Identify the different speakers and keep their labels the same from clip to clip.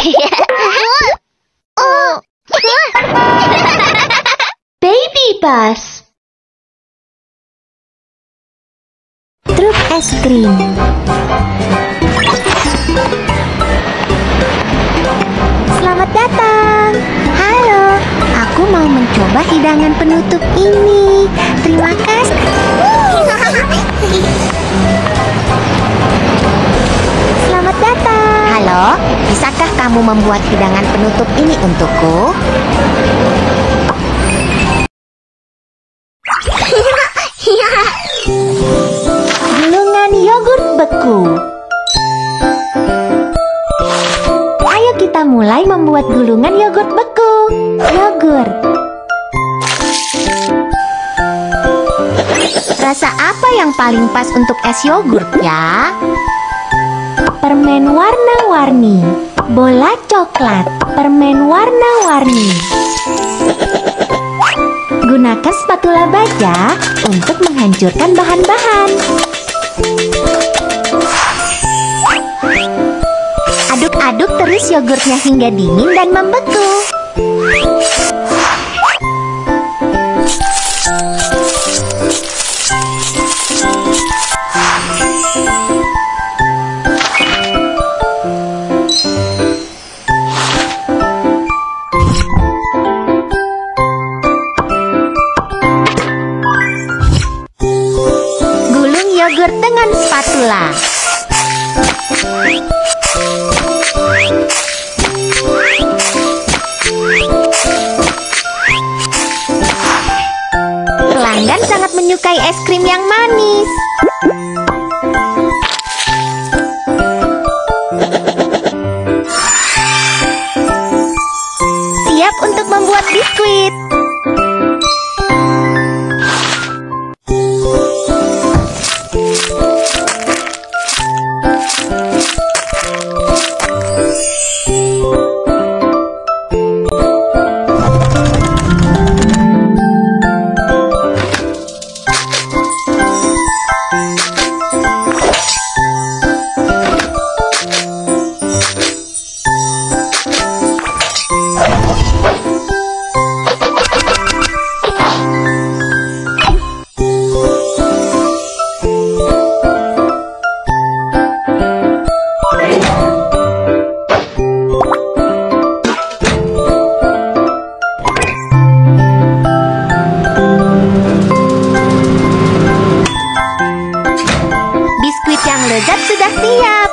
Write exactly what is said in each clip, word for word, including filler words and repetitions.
Speaker 1: Baby bus. Truk es krim. Selamat datang. Halo, aku mau mencoba hidangan penutup ini. Terima kasih. Selamat datang. Halo, bisakah kamu membuat hidangan penutup ini untukku? Gulungan yogurt beku. Ayo kita mulai membuat gulungan yogurt beku. Yogurt. Rasa apa yang paling pas untuk es yogurt ya? Permen warna-warni. Bola coklat. Permen warna-warni. Gunakan spatula baja untuk menghancurkan bahan-bahan. Aduk-aduk terus yogurtnya hingga dingin dan membeku. Yogurt dengan spatula. Pelanggan sangat menyukai es krim yang manis. Siap untuk membuat biskuit. Biskuit yang lezat sudah siap.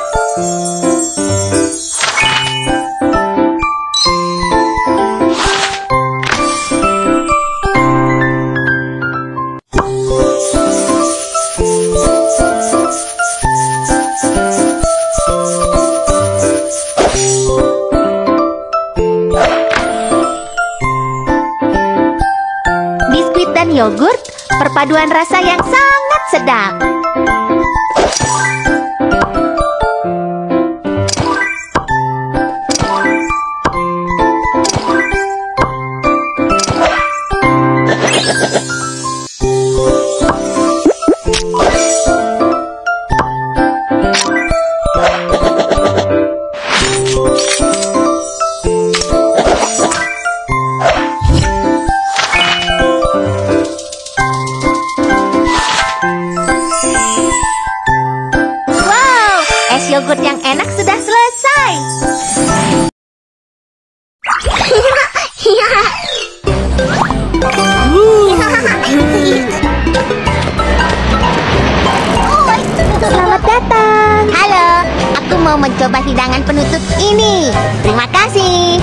Speaker 1: Biskuit dan yogurt, perpaduan rasa yang sangat sedap. Yogurt yang enak sudah selesai. Selamat datang. Halo, aku mau mencoba hidangan penutup ini. Terima kasih.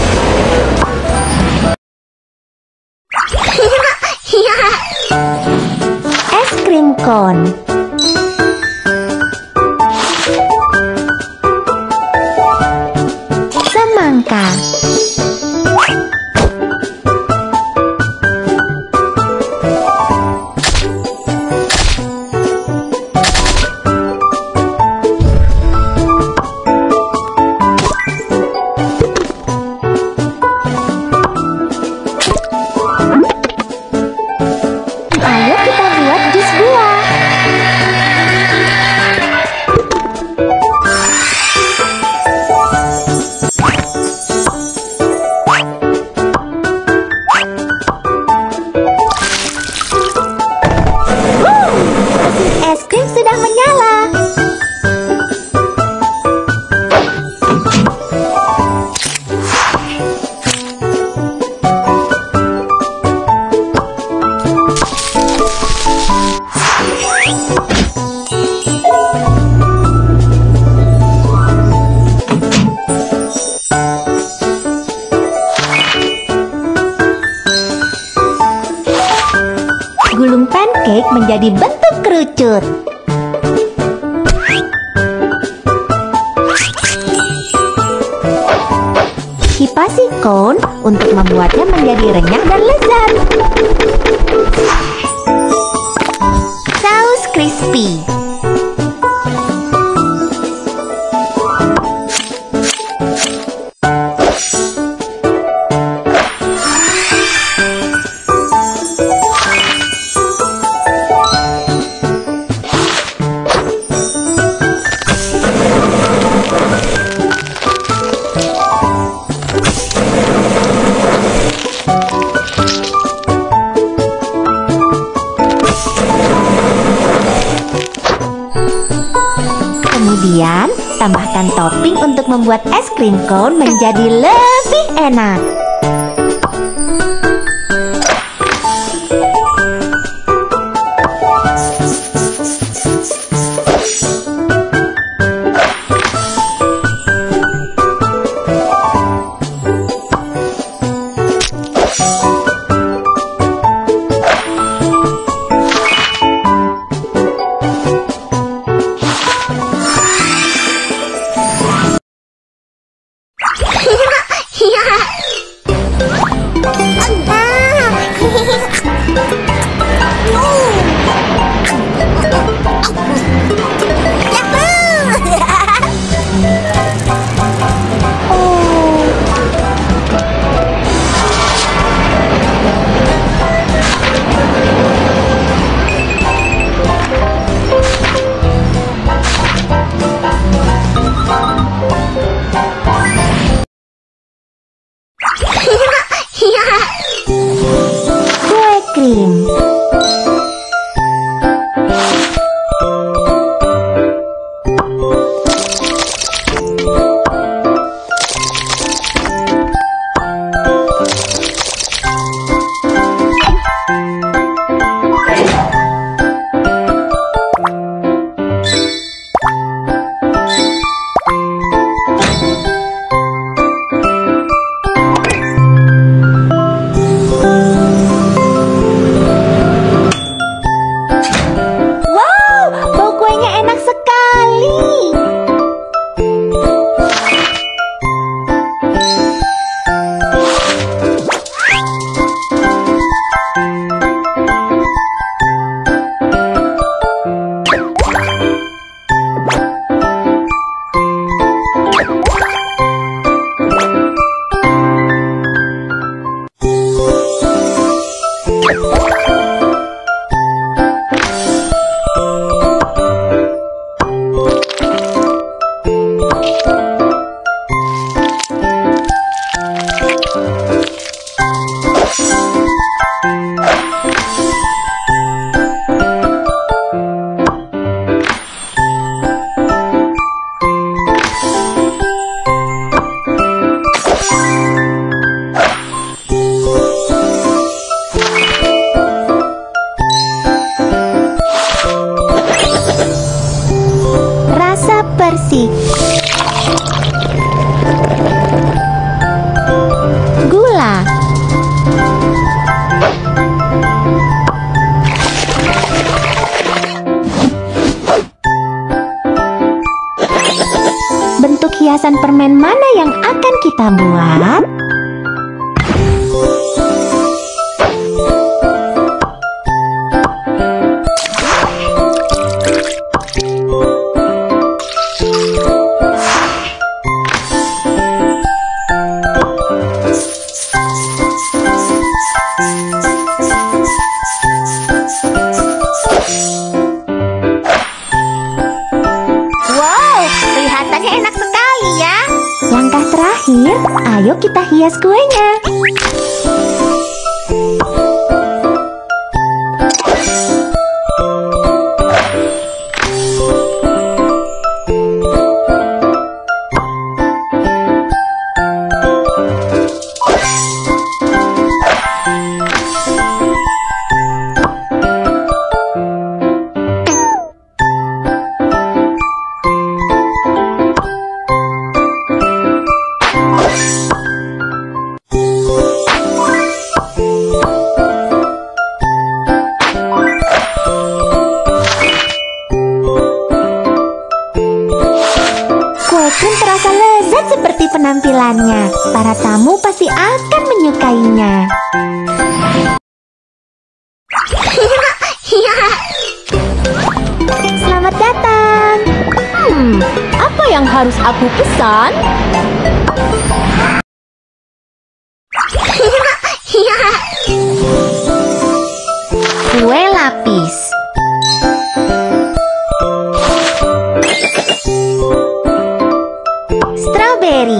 Speaker 1: Es krim cone. Semangka. Ayo kita buat jus buah. menjadi bentuk kerucut. Kipasi cone untuk membuatnya menjadi renyah dan lezat. Saus crispy. Kemudian, tambahkan topping untuk membuat es krim cone menjadi lebih enak. Kue krim. Persik, gula, bentuk hiasan permen mana yang akan kita buat? Langkah terakhir, ayo kita hias kuenya. tampilannya. Para tamu pasti akan menyukainya. Selamat datang. Hmm, apa yang harus aku pesan? Kue lapis. Strawberry.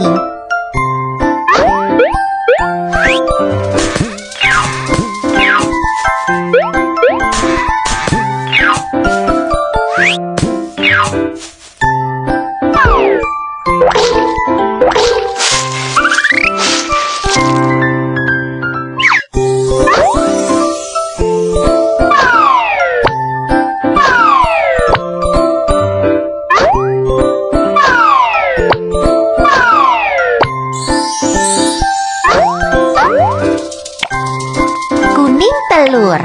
Speaker 1: Kuning telur.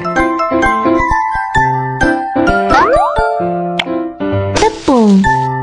Speaker 1: Tepung.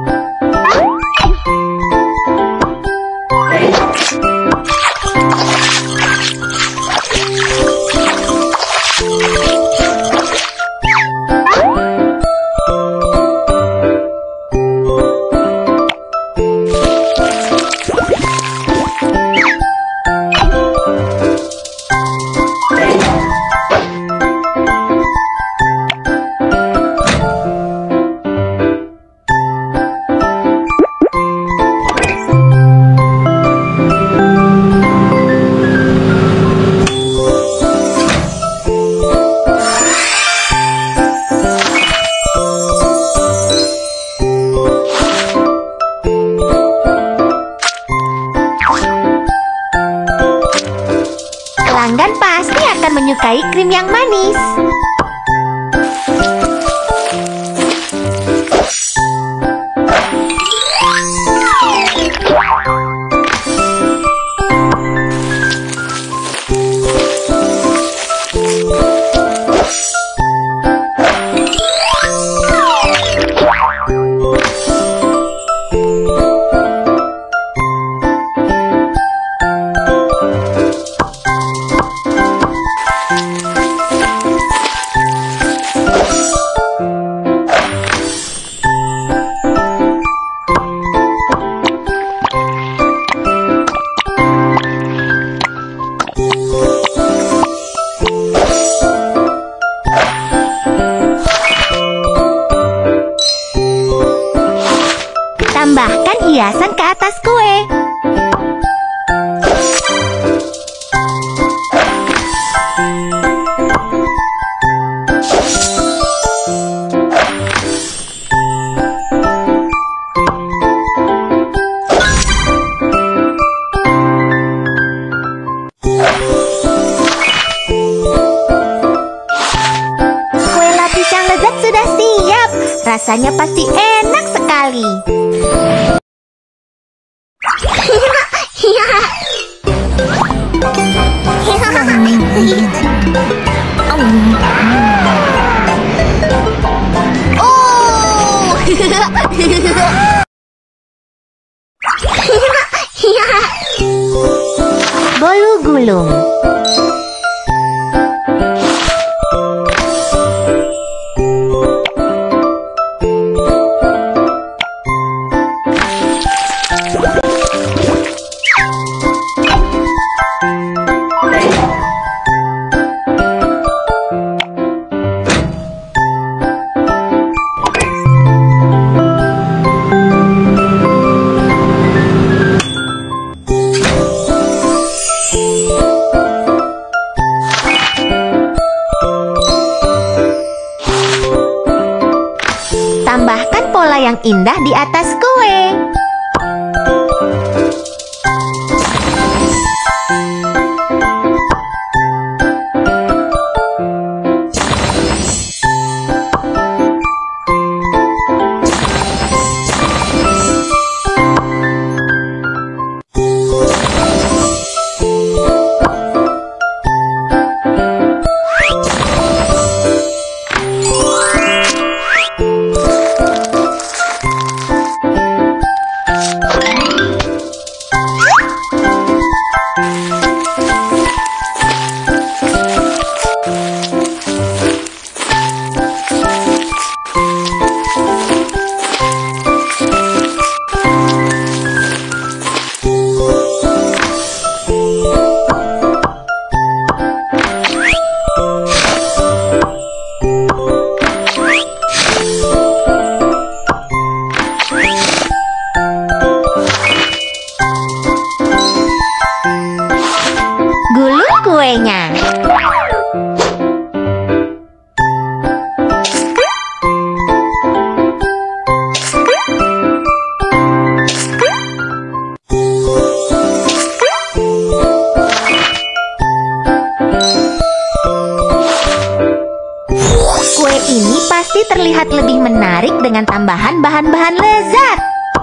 Speaker 1: Pelanggan pasti akan menyukai krim yang manis. Tambahkan hiasan ke atas kue. Kue lapis yang lezat sudah siap. Rasanya pasti enak sekali. Bolu gulung. Tambahkan pola yang indah di atas kue. Gulung kuenya. Kue ini pasti terlihat lebih menarik dengan tambahan bahan-bahan lezat.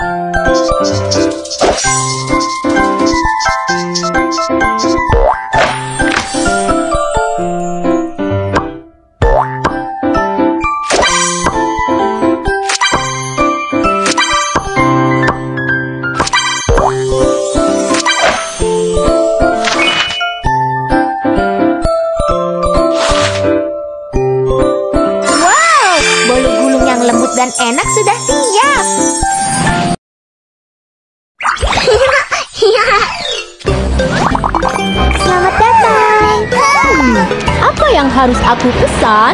Speaker 1: Dan enak sudah siap. Selamat datang. Hmm, apa yang harus aku pesan?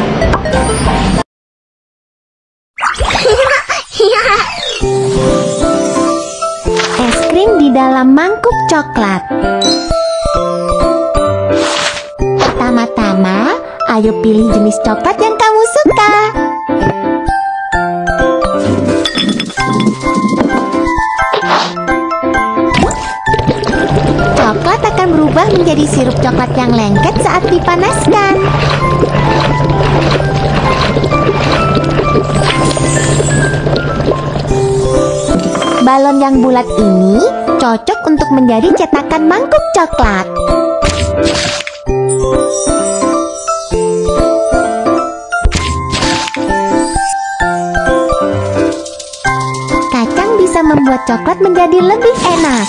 Speaker 1: Es krim di dalam mangkuk coklat. Pertama-tama, ayo pilih jenis coklat yang kamu suka. Coklat akan berubah menjadi sirup coklat yang lengket saat dipanaskan. Balon yang bulat ini cocok untuk menjadi cetakan mangkuk coklat. Kacang bisa membuat coklat menjadi lebih enak.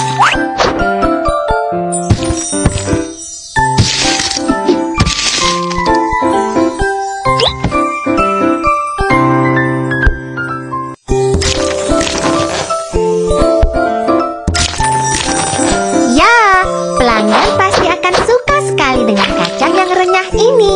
Speaker 1: Pelanggan pasti akan suka sekali dengan kacang yang renyah ini.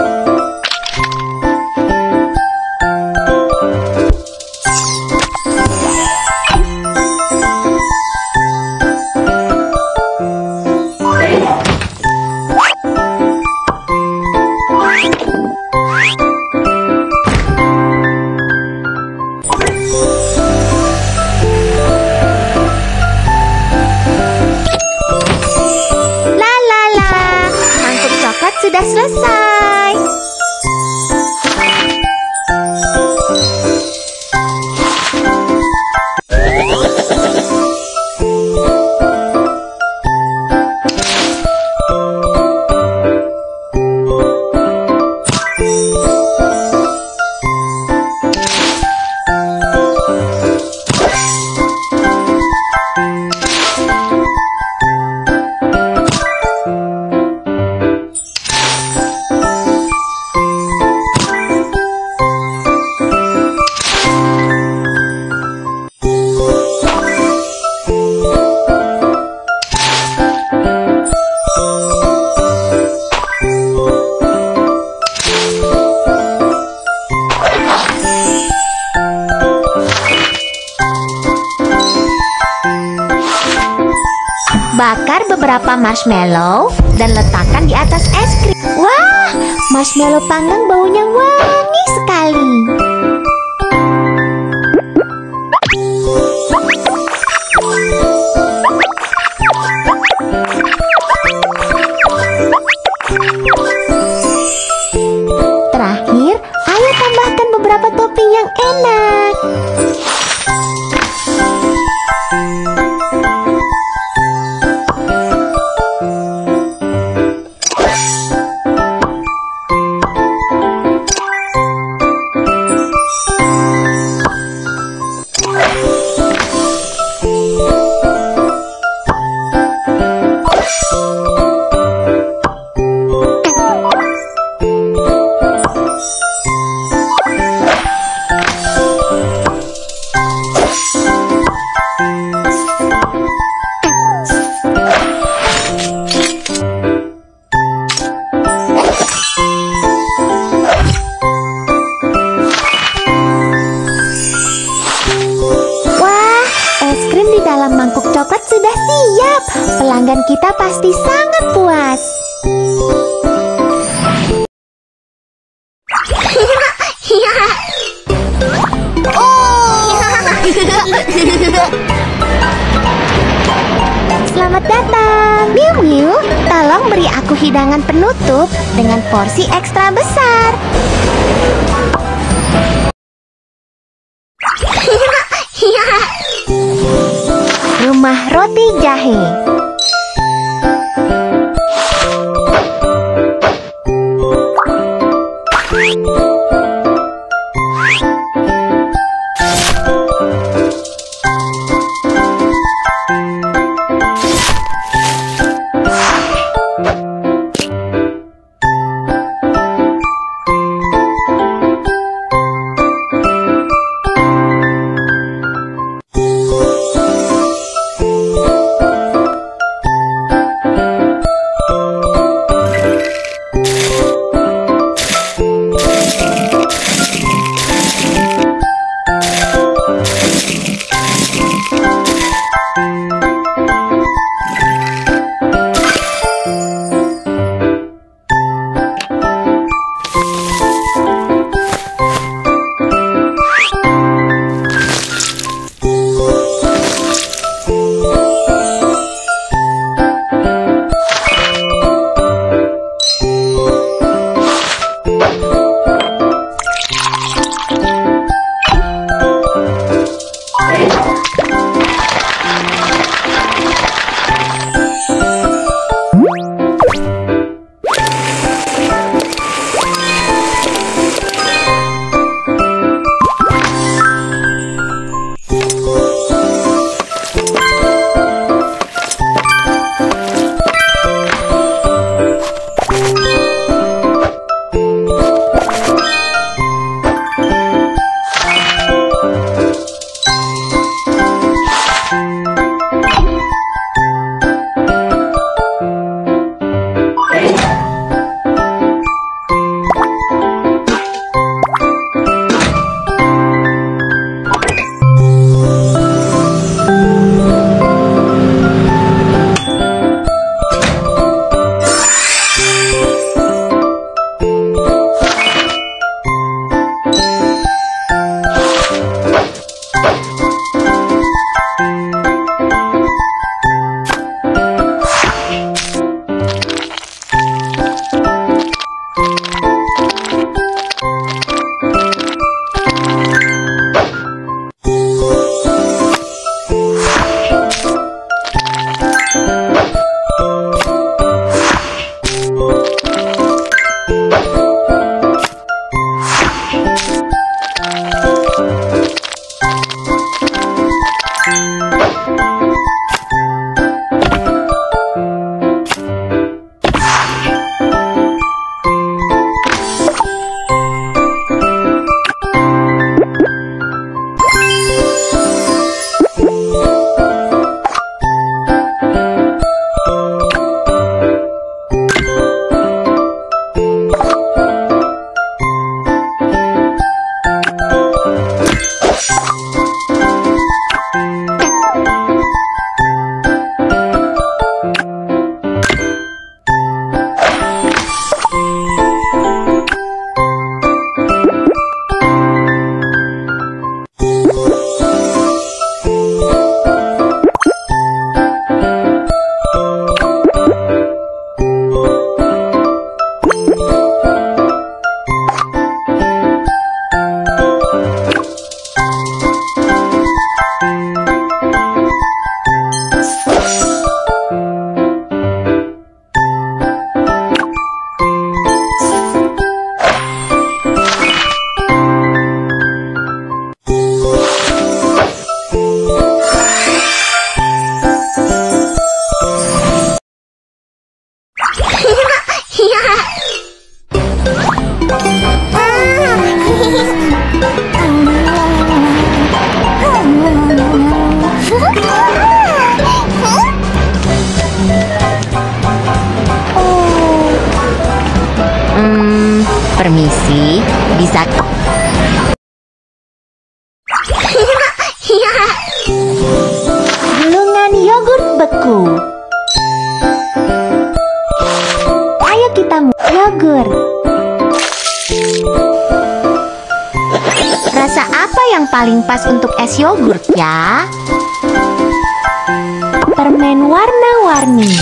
Speaker 1: Sudah selesai. Bakar beberapa marshmallow dan letakkan di atas es krim. Wah, marshmallow panggang baunya wangi sekali. Terakhir, ayo tambahkan beberapa topping yang enak. coklat sudah siap. Pelanggan kita pasti sangat puas. Selamat datang, Miu Miu. Tolong beri aku hidangan penutup dengan porsi ekstra besar. Rumah roti jahe.
Speaker 2: Permisi, bisa...
Speaker 1: Gulungan yogurt paling pas untuk es yogurt ya. Permen warna-warni.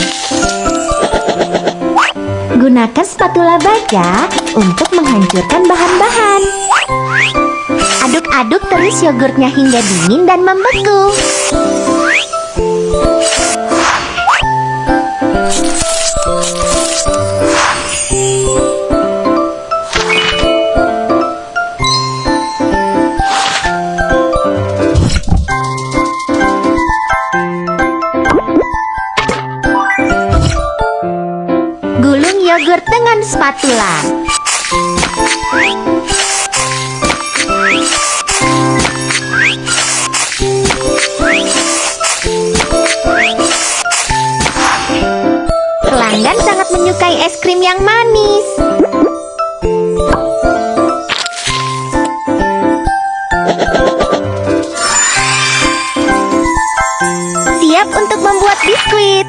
Speaker 1: Gunakan spatula baja untuk menghancurkan bahan-bahan. Aduk-aduk terus yogurtnya hingga dingin dan membeku. Gulung yogurt dengan spatula. Pelanggan sangat menyukai es krim yang manis. Siap untuk membuat biskuit.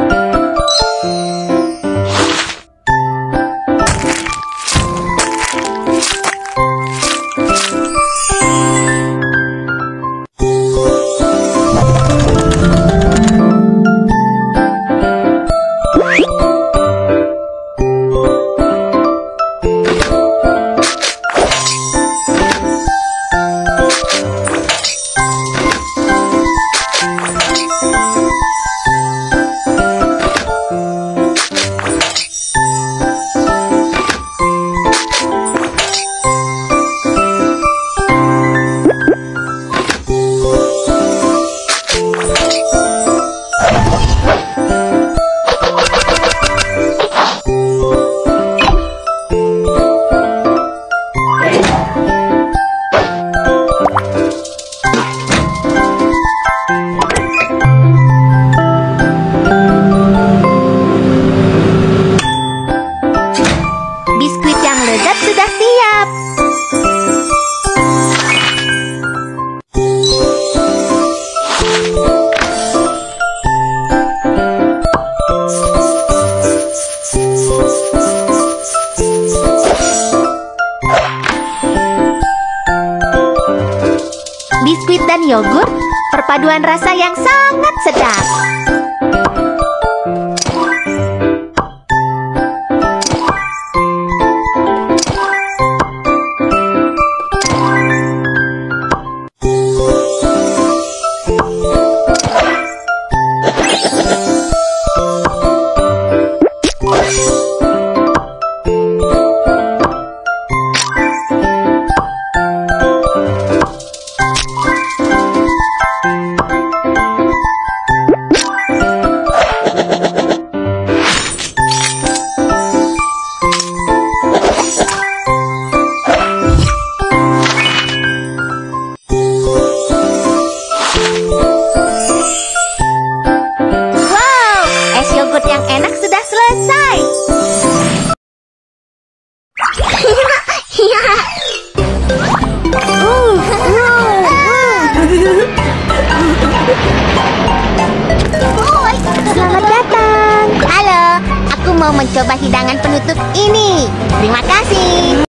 Speaker 1: Biskuit yang lezat sudah siap. Biskuit dan yogurt, perpaduan rasa yang sangat sedap. Yang enak sudah selesai. Selamat datang. Halo, aku mau mencoba hidangan penutup ini. Terima kasih.